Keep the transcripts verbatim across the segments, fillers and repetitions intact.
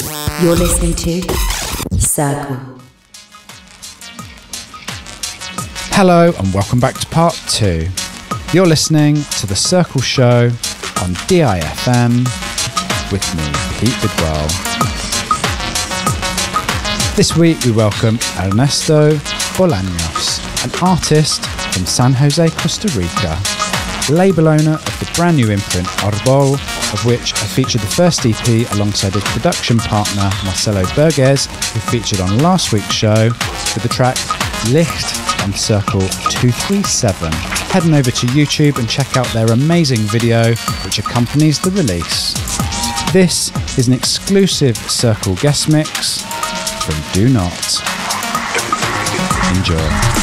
You're listening to Circle. Hello and welcome back to part two. You're listening to The Circle Show on D I F M with me, Pete Bidwell. This week we welcome Ernesto Bolaños, an artist from San Jose, Costa Rica, label owner of the brand new imprint Arbol, of which I featured the first E P alongside his production partner Marcelo Burgues, who featured on last week's show with the track Licht on Circle two three seven. Head on over to YouTube and check out their amazing video which accompanies the release. This is an exclusive Circle guest mix from Do Not. Enjoy.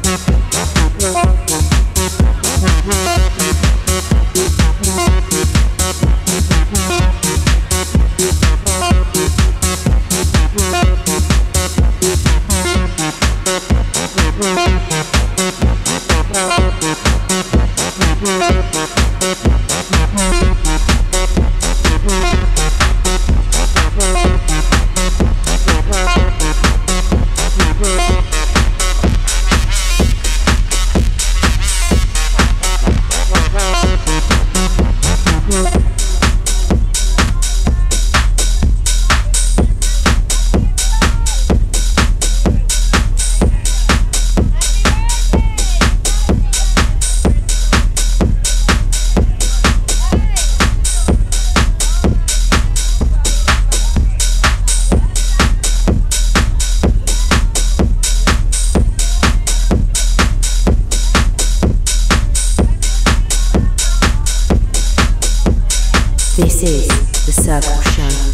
This is The Circle Show.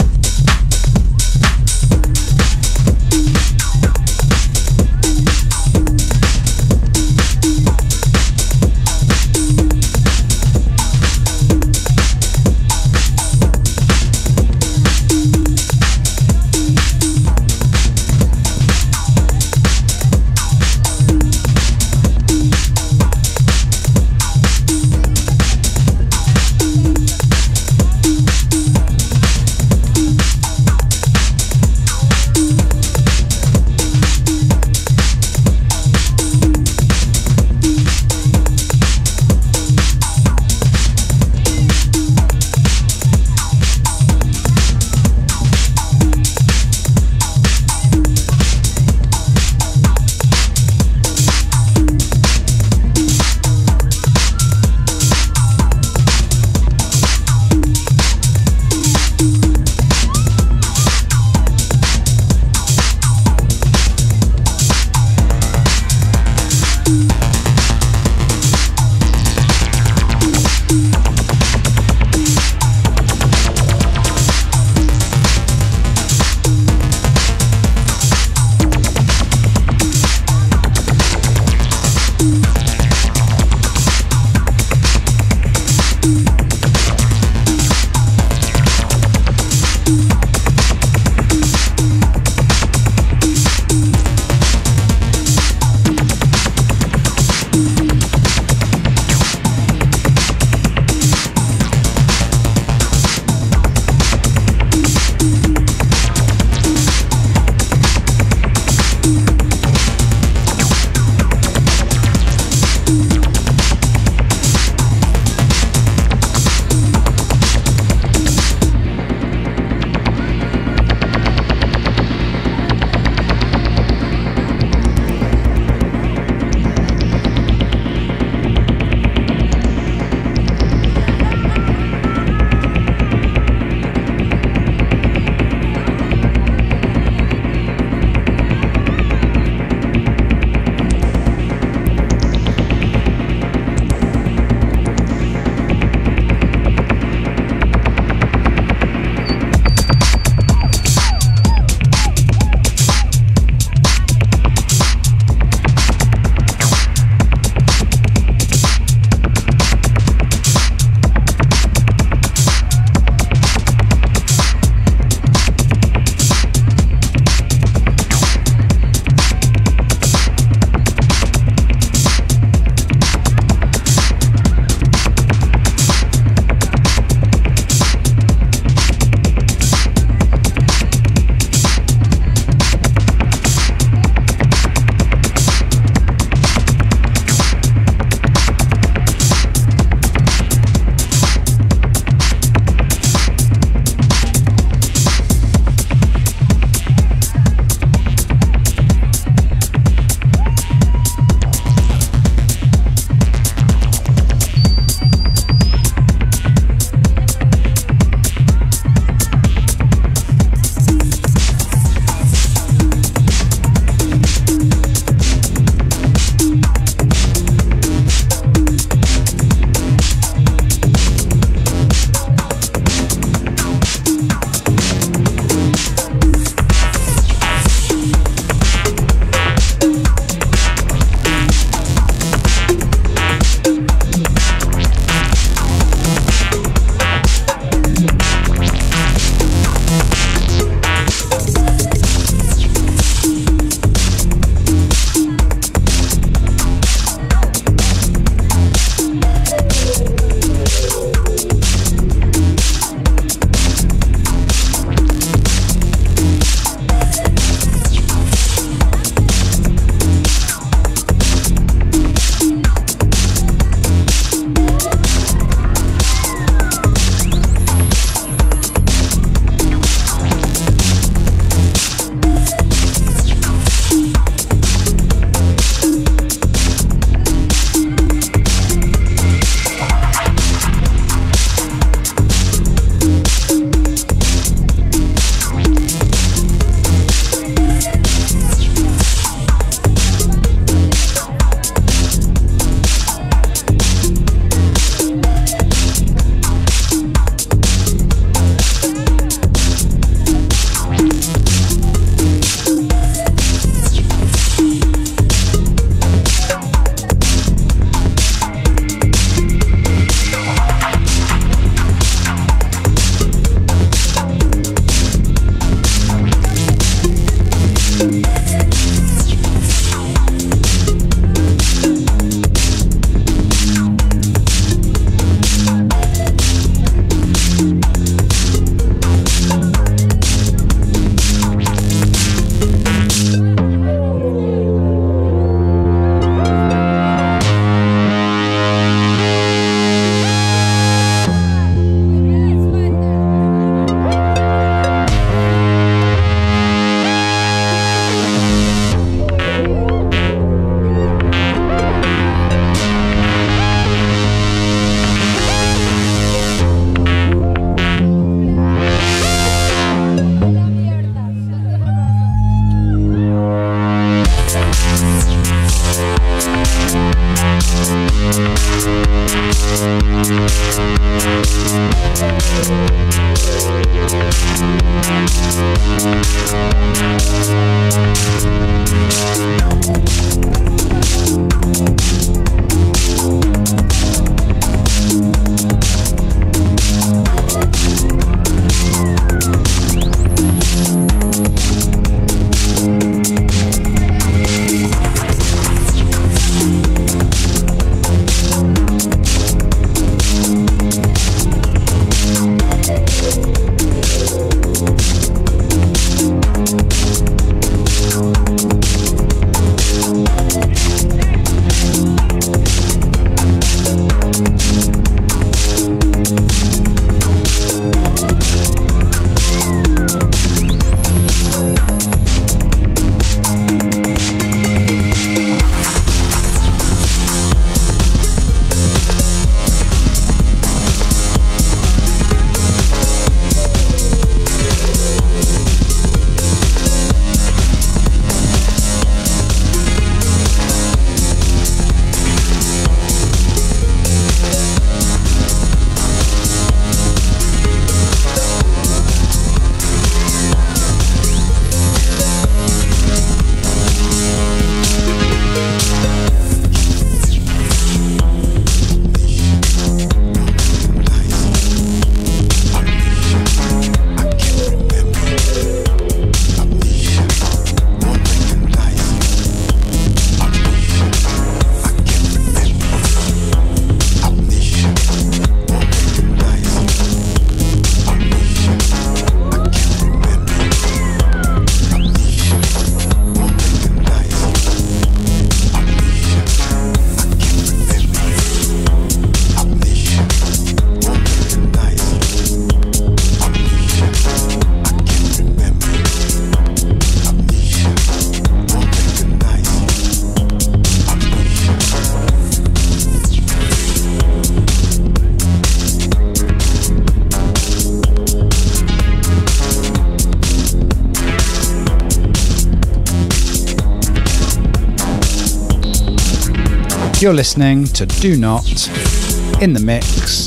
You're listening to Do Not in the Mix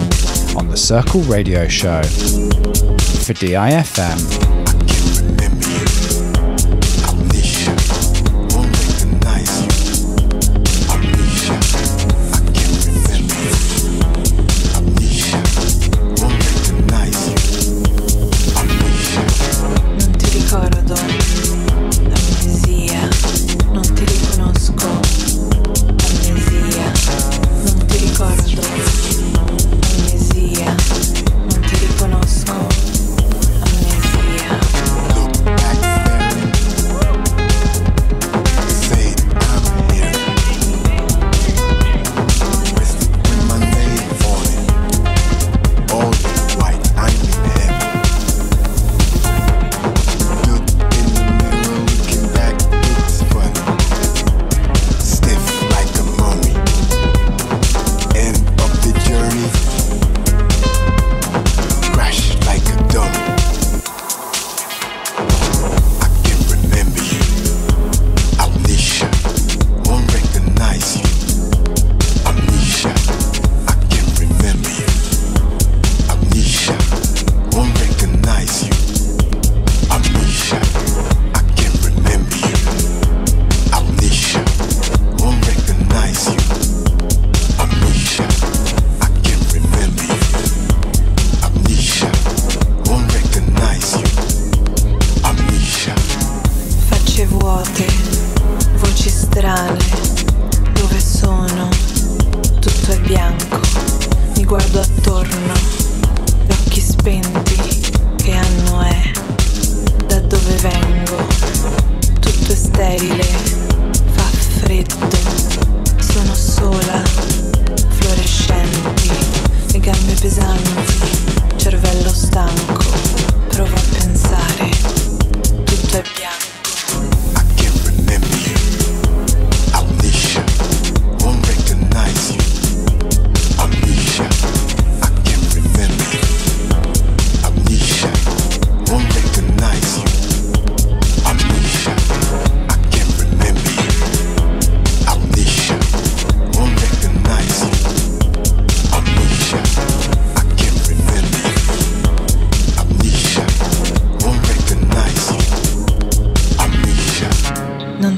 on the Circle Radio Show for D I F M. Look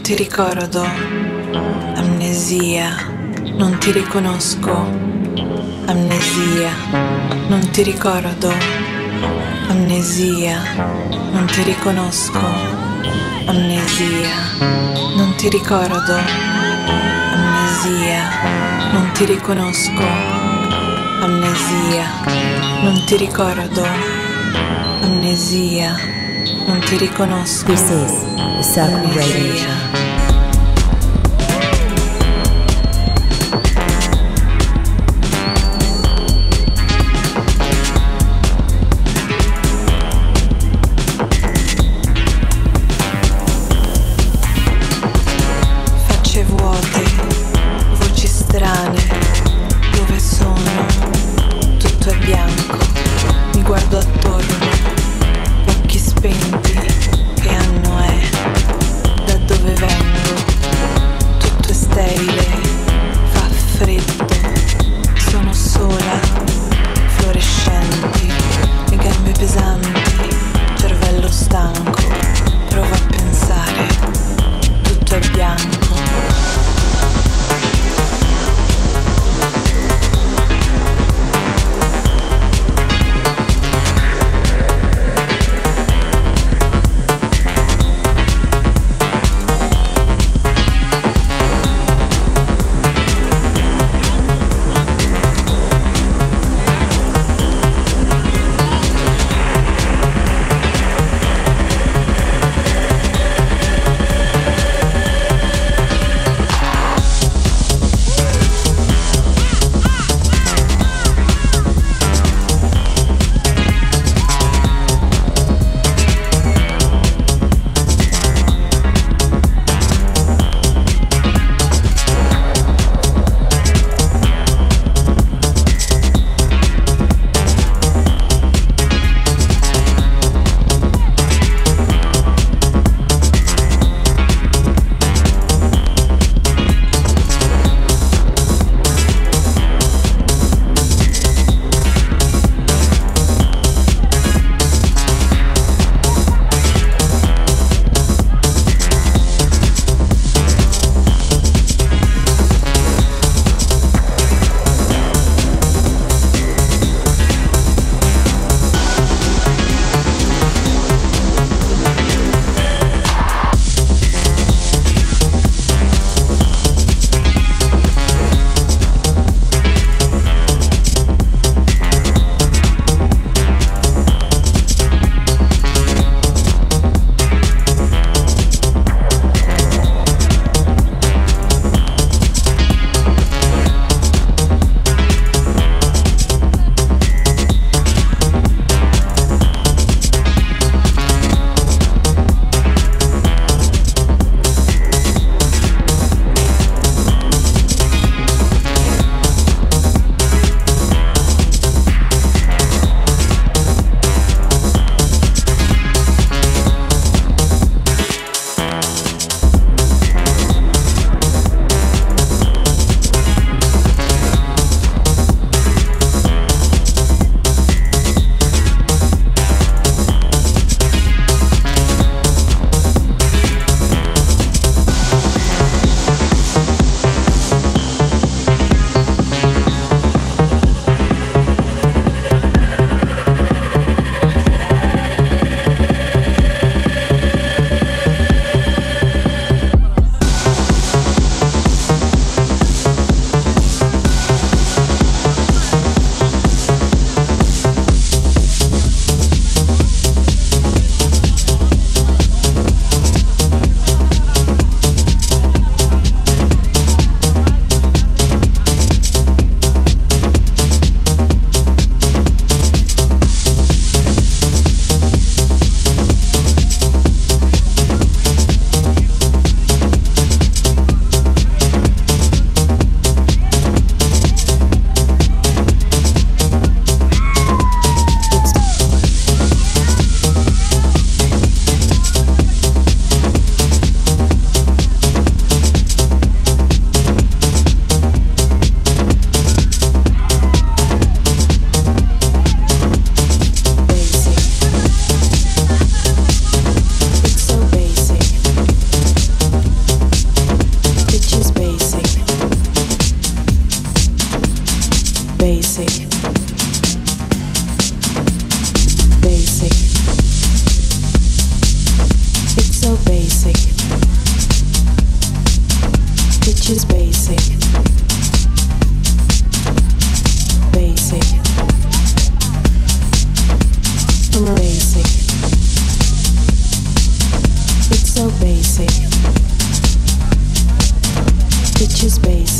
ti ricordo. Amnesia, non ti riconosco. Amnesia, non ti ricordo. Amnesia, non ti riconosco. Amnesia, non ti ricordo. Amnesia, non ti riconosco. Amnesia, non ti ricordo. Amnesia, non ti riconosco. This is the Circle Radio Show. Spenti, che anno è? Da dove vengo?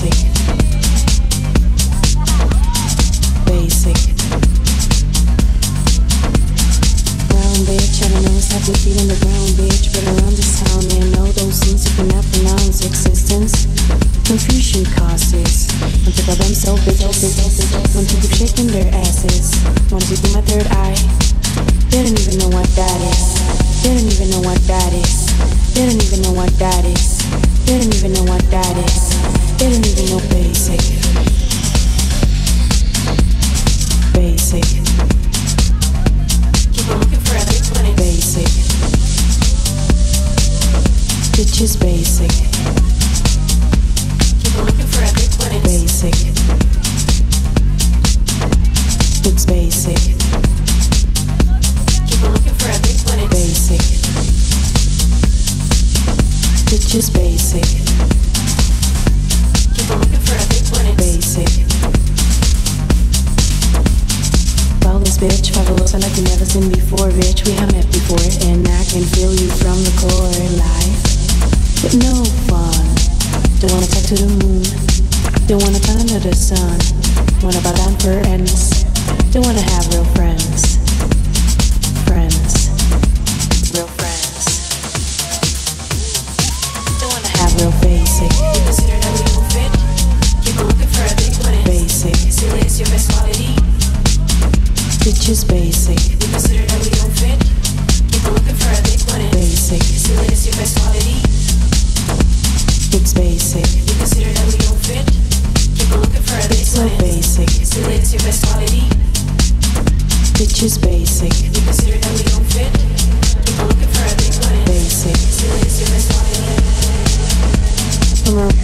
basic. Basic. Brown bitch, I don't know what's happening feeling the brown bitch, but around this town, man, know those things you cannot pronounce existence. Confusion causes. Want to call them so big, so big, so big. Want to keep shaking their asses. Want to do my third eye. They don't even know what that is. They don't even know what that is. They don't even know what that is. They don't even know what that is. They don't even know basic. Basic. Keep on looking for a big twenty. Basic. Bitch is basic. Keep on looking for a big twenty. Basic. It's basic. Keep on looking for a big twenty. Basic. Bitch is basic. Keep on looking for a big twenty. Basic. Follow this bitch, follow us like you never seen before, bitch. We have met before, and I can feel you from the core. Life, but no fun. Don't wanna talk to the moon. Don't wanna climb under the sun. Wanna bow down for ends. Don't wanna have real friends. Friends. Real friends. Don't wanna have real basic. You consider that we don't fit. Keep on looking for a big one. Basic. Silly is your best quality. Bitch is basic. You consider that we don't fit. Keep on looking for a big one. Basic. Silly is your best quality. It's basic. You consider that we don't fit. Keep on looking for a big one. It's so basic. Silly is your best quality. Bitch is basic. You consider that we don't fit. Keep on looking for a big one. Basic. Silly is your best quality. Come on.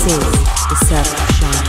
This is the Circle Show.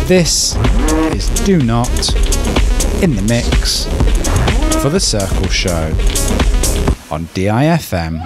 This is Do Not in the mix for The Circle Show on D I F M.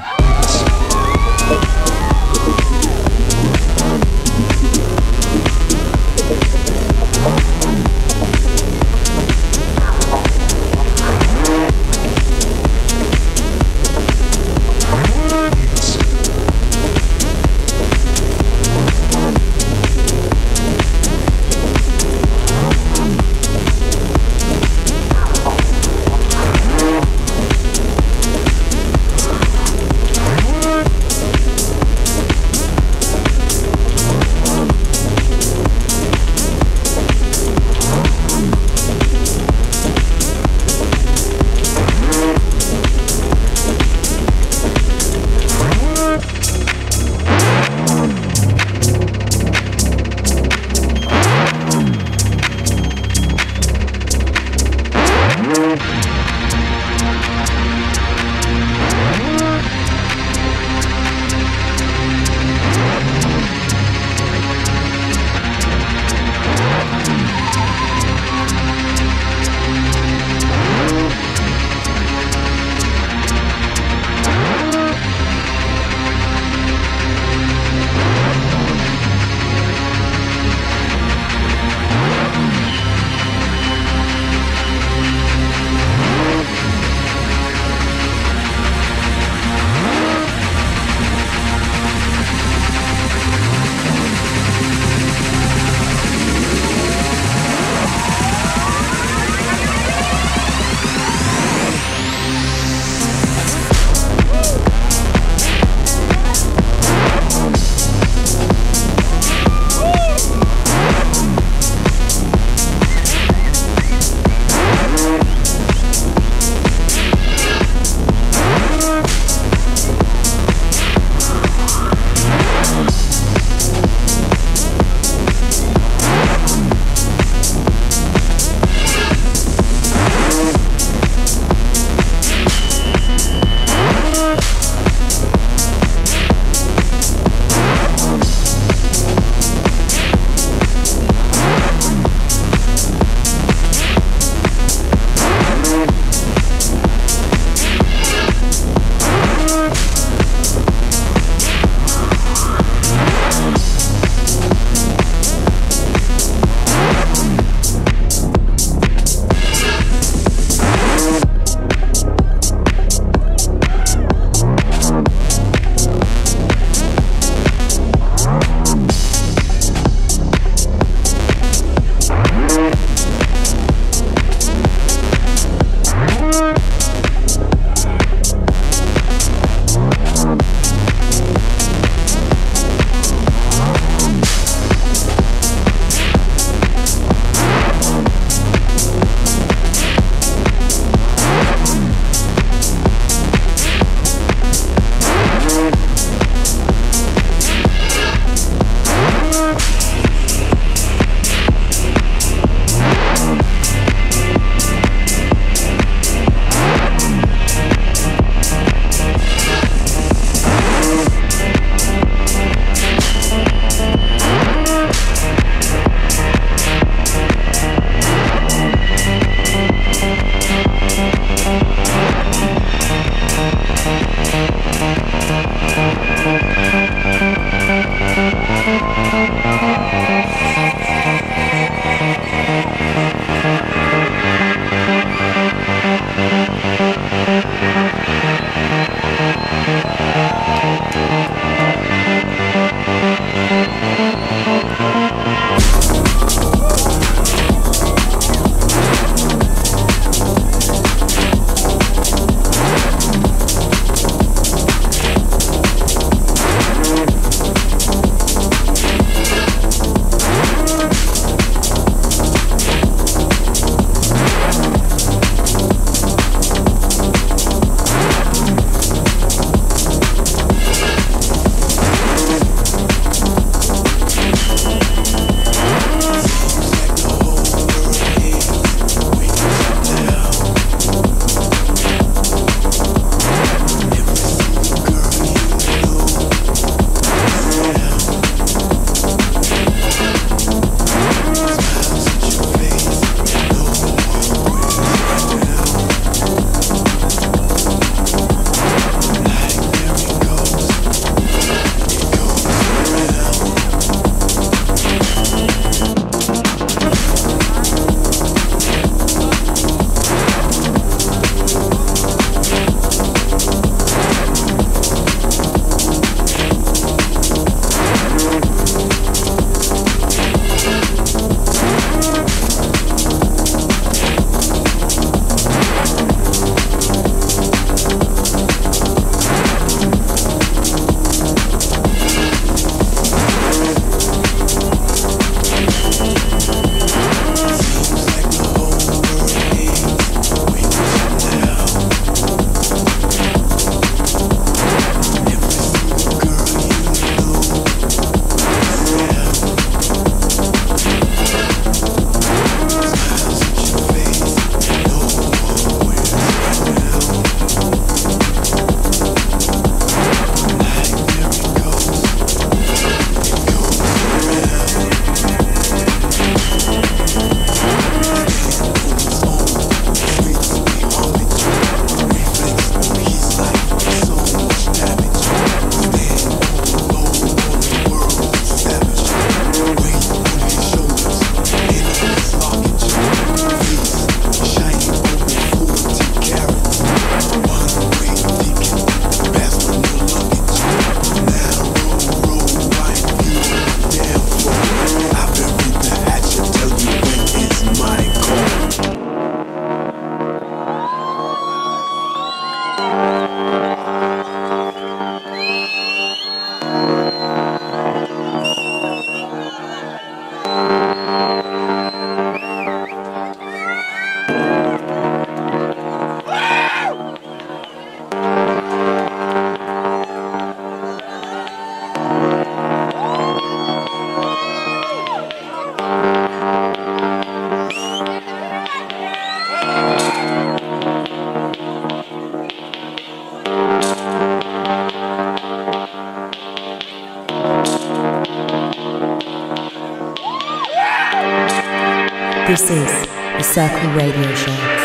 This is the Circle Radio Show.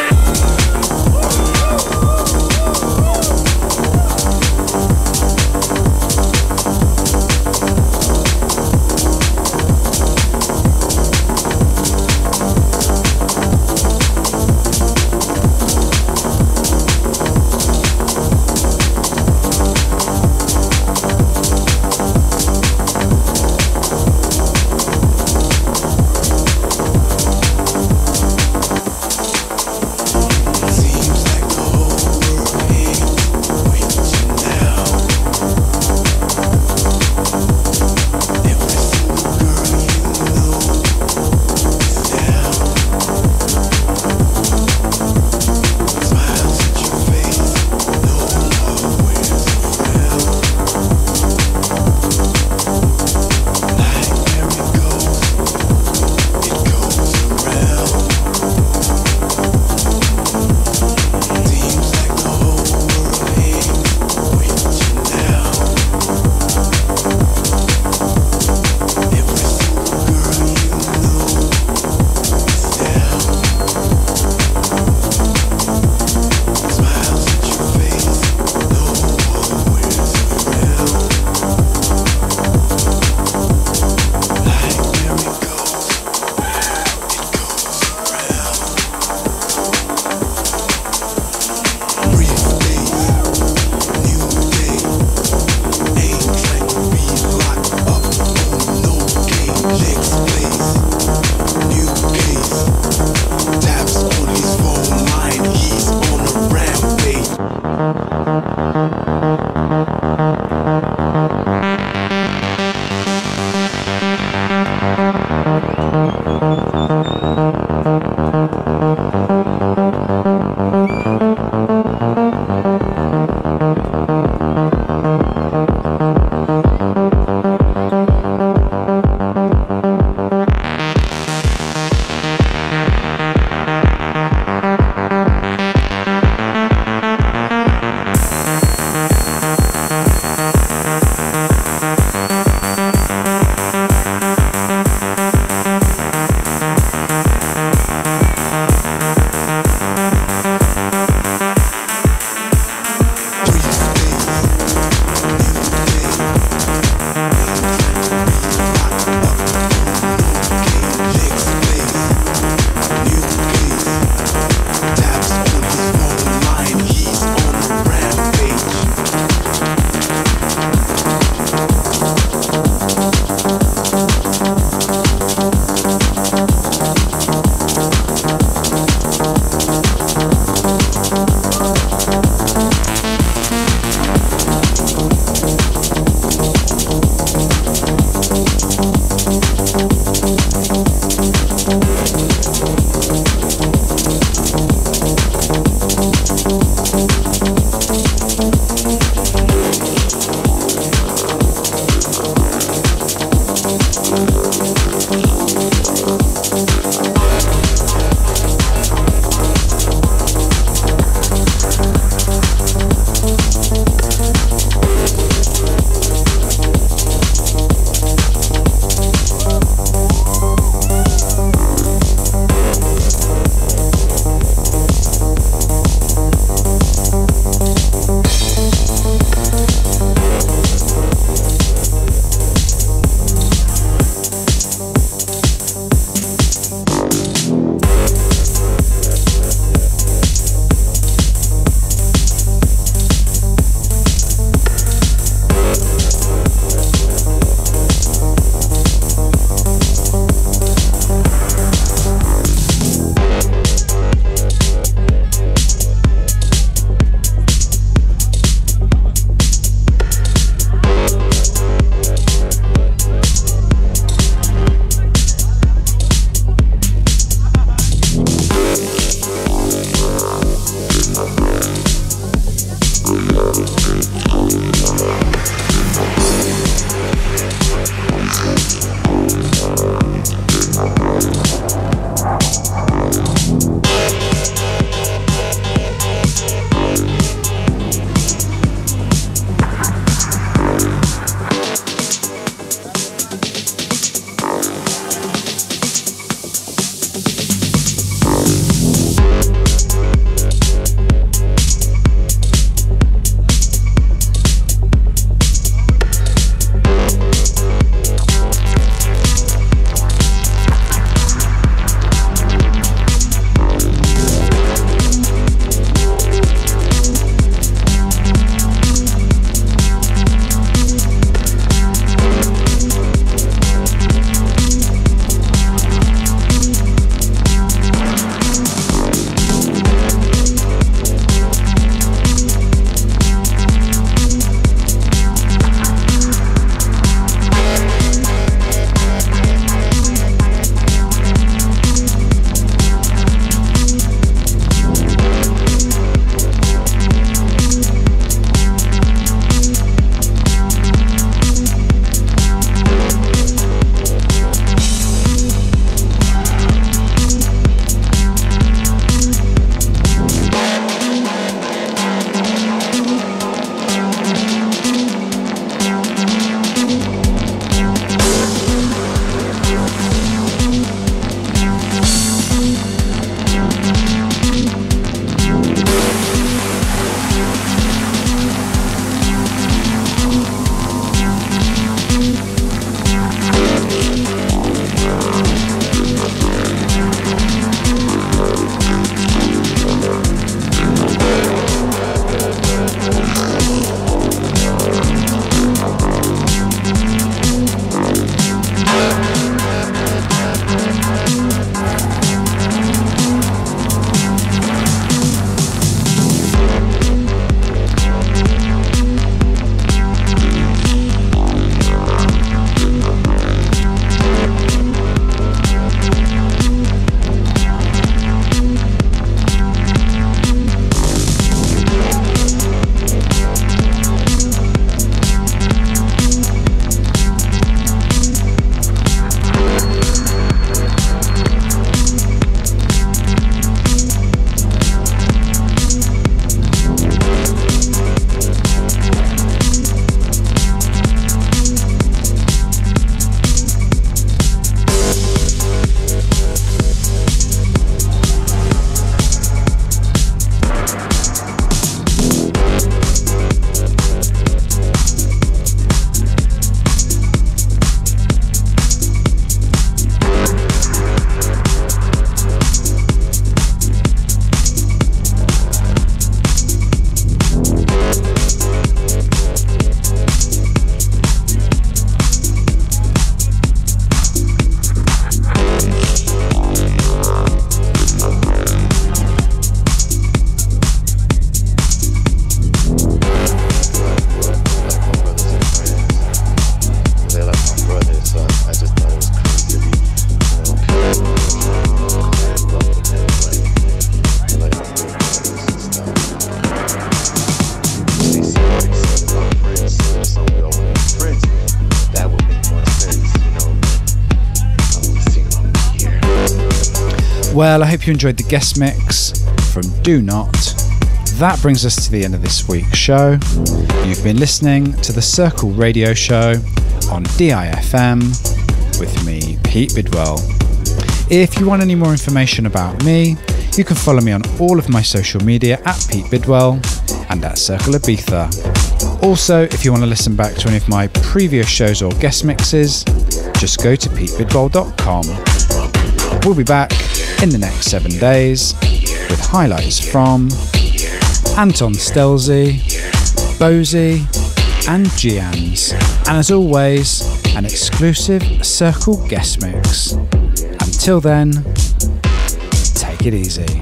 Well, I hope you enjoyed the guest mix from Do Not. That brings us to the end of this week's show. You've been listening to the Circle Radio Show on D I F M with me, Pete Bidwell. If you want any more information about me, you can follow me on all of my social media at Pete Bidwell and at Circle Ibiza. Also, if you want to listen back to any of my previous shows or guest mixes, just go to pete bidwell dot com. We'll be back in the next seven days with highlights from Anton Stelzy, Bozy and Gians, and as always, an exclusive Circle guest mix. Until then, take it easy.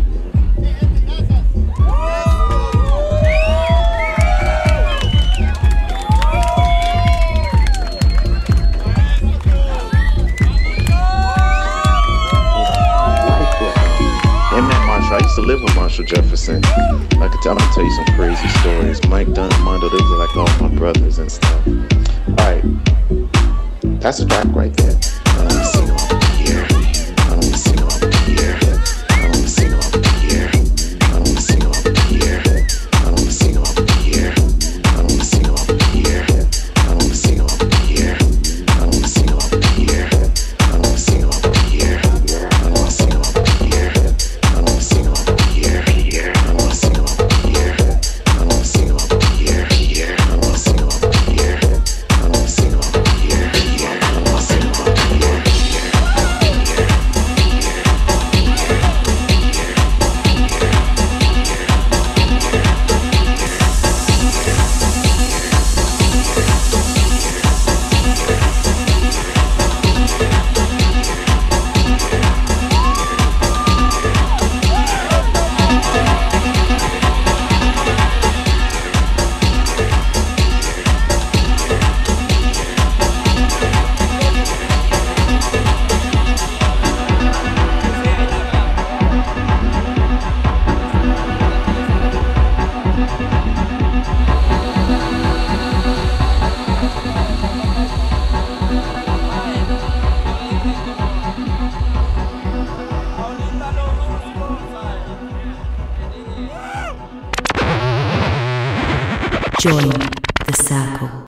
I used to live with Marshall Jefferson. I could tell, I can tell you some crazy stories. Mike Dunn, Mondo, those are like all my brothers and stuff. Alright, that's a track right there. I don't see no up here. I don't see no up here. I don't see no up here. I don't see no up here. I don't see no up here. I don't see no up here. I don't see no up here. I don't see no up here. I don't see no up here. I don't see no up here. I don't see no up here. Here. I don't see no up here. I don't see no up here. Here. I don't see no up here. I don't see no up here. Here. I don't see no up here. Join